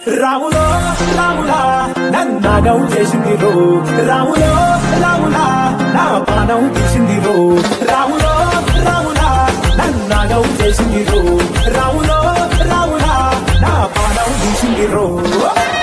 రాములో రాములా నన్నాగం చేసింది రో రాములో రాములా నా పానం తీసింది రో రాములో రాములా నన్నాగం చేసింది రో రాములో రాములా నా పానం తీసింది రో